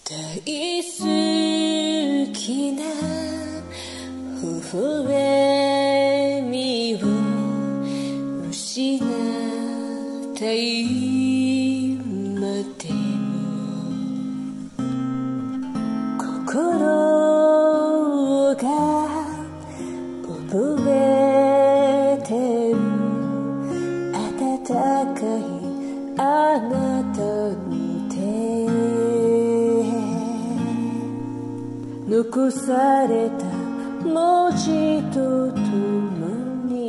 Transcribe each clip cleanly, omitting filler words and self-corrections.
大好きな微笑みを失った今でも心が覚えてる温かいあなたの手、残された文字とともに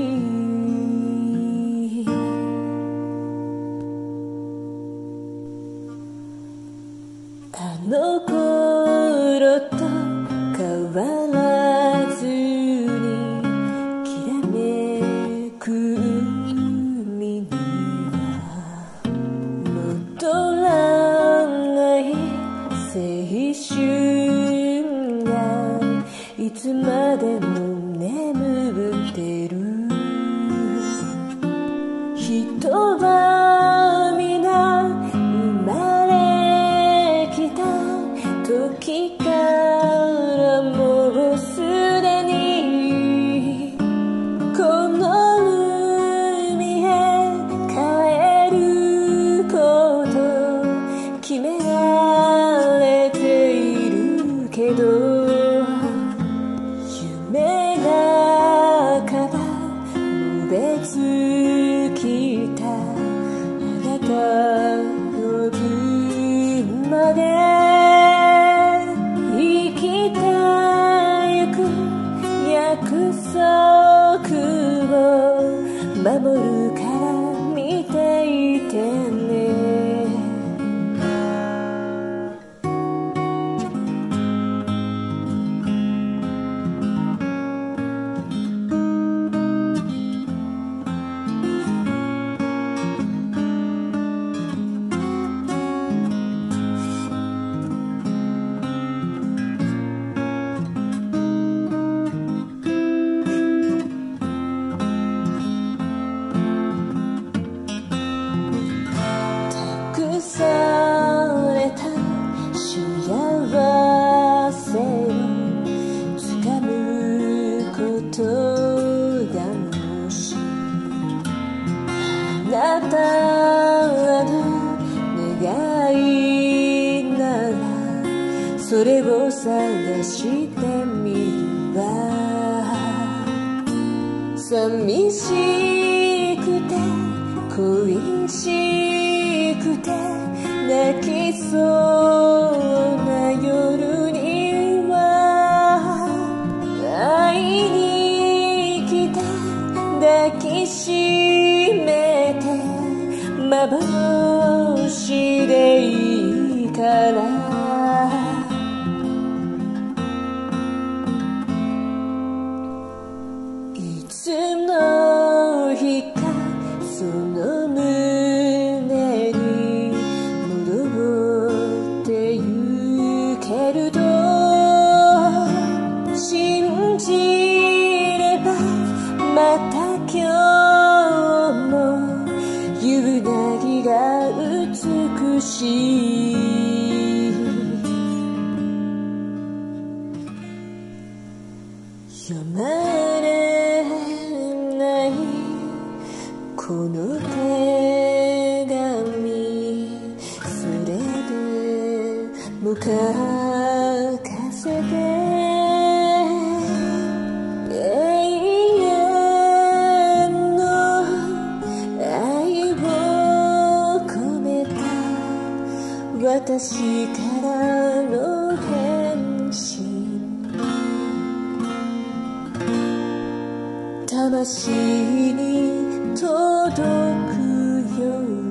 あの頃と変わらずにきらめく海には戻らない青春がいつまでも眠ってる。人は皆生まれきた時からもうすでにこの海へ帰ること決められているけど、夢半ばも別来たあなたの分まで生きてゆく約束を守るから見ていてね。された幸せをつかむことがもしあなたの願いならそれを探してみるわ。寂しくて恋しくて泣きそうな夜には会いに来て抱きしめて幻でいいからいつの日かその胸に戻ってゆけると信じればまた今日も夕凪が美しい。読まれないこの手紙それでも書かせて永遠の愛を込めた私からの返信、魂に届くよう